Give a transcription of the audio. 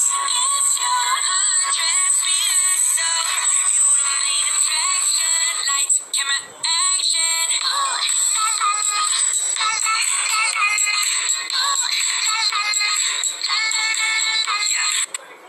It's your undress me so you don't need attraction. Lights, camera, action. Oh, la la la, la la la la. Oh, la la la, la la la la. Yeah.